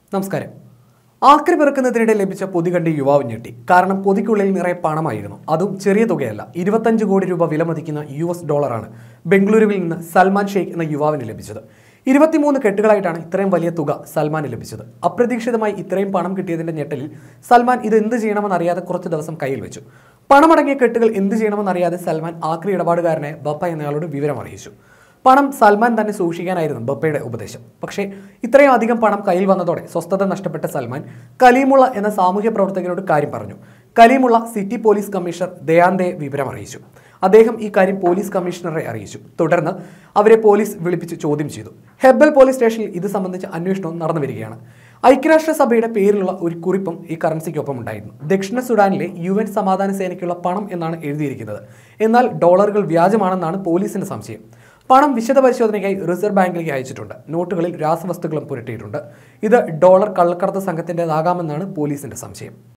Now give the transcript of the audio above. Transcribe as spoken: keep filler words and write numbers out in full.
നമസ്കാരം. ആക്രി പെറുക്കുന്നതിനിടെ ലഭിച്ച പൊതി കണ്ട് യുവാവ് ഞെട്ടി. കാരണം പൊതിക്കുള്ളിൽ നിറയെ പണമായിരുന്നു. അതും ചെറിയ തുകയല്ല. ഇരുപത്തഞ്ച് കോടി രൂപ വിലമതിക്കുന്ന യു എസ് ഡോളറാണ് ബംഗളൂരുവിൽ നിന്ന് സൽമാൻ ഷെയ്ഖ് എന്ന യുവാവിന് ലഭിച്ചത്. ഇരുപത്തിമൂന്ന് കെട്ടുകളായിട്ടാണ് ഇത്രയും വലിയ തുക സൽമാന് ലഭിച്ചത്. അപ്രതീക്ഷിതമായി ഇത്രയും പണം കിട്ടിയതിന്റെ ഞെട്ടലിൽ സൽമാൻ ഇത് എന്ത് ചെയ്യണമെന്നറിയാതെ കുറച്ച് ദിവസം കയ്യിൽ വെച്ചു. പണമടങ്ങിയ കെട്ടുകൾ എന്ത് ചെയ്യണമെന്നറിയാതെ സൽമാൻ ആക്രി ഇടപാടുകാരനെ ബപ്പ എന്നയാളോട് വിവരം അറിയിച്ചു. പണം സൽമാൻ തന്നെ സൂക്ഷിക്കാനായിരുന്നു ബപ്പയുടെ ഉപദേശം. പക്ഷേ ഇത്രയും അധികം പണം കയ്യിൽ വന്നതോടെ സ്വസ്ഥത നഷ്ടപ്പെട്ട സൽമാൻ കലീമുള്ള എന്ന സാമൂഹ്യ പ്രവർത്തകനോട് കാര്യം പറഞ്ഞു. കലീമുള്ള സിറ്റി പോലീസ് കമ്മീഷണർ ദയാന്തയെ വിവരം അറിയിച്ചു. അദ്ദേഹം ഈ കാര്യം പോലീസ് കമ്മീഷണറെ അറിയിച്ചു. തുടർന്ന് അവരെ പോലീസ് വിളിപ്പിച്ച് ചോദ്യം ചെയ്തു. ഹെബ്ബൽ പോലീസ് സ്റ്റേഷനിൽ ഇത് സംബന്ധിച്ച അന്വേഷണവും നടന്നു വരികയാണ്. ഐക്യരാഷ്ട്രസഭയുടെ പേരിലുള്ള ഒരു കുറിപ്പും ഈ കറൻസിക്കൊപ്പം ഉണ്ടായിരുന്നു. ദക്ഷിണ സുഡാനിലെ യു എൻ സമാധാന സേനയ്ക്കുള്ള പണം എന്നാണ് എഴുതിയിരിക്കുന്നത്. എന്നാൽ ഡോളറുകൾ വ്യാജമാണെന്നാണ് പോലീസിന്റെ സംശയം. പണം വിശദ പരിശോധനയ്ക്കായി റിസർവ് ബാങ്കിലേക്ക് അയച്ചിട്ടുണ്ട്. നോട്ടുകളിൽ രാസവസ്തുക്കളും പുരട്ടിയിട്ടുണ്ട്. ഇത് ഡോളർ കള്ളക്കടത്ത് സംഘത്തിൻ്റെതാകാമെന്നാണ് പോലീസിന്റെ സംശയം.